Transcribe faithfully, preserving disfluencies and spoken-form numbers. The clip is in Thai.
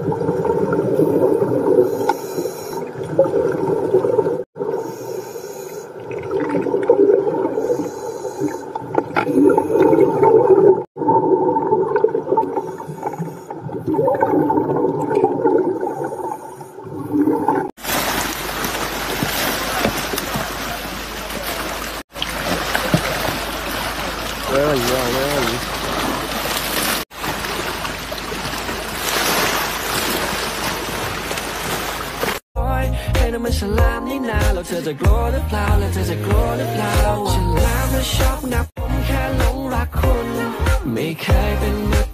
Where are you? Where are you? Hey, นั่นมันฉลามนี่นาแล้วเธอจะกลัวหรือเปล่าแล้วเธอจะกลัวหรือเปล่าฉลามน่ะชอบนับผมแค่หลงรักคุณไม่เคยเป็น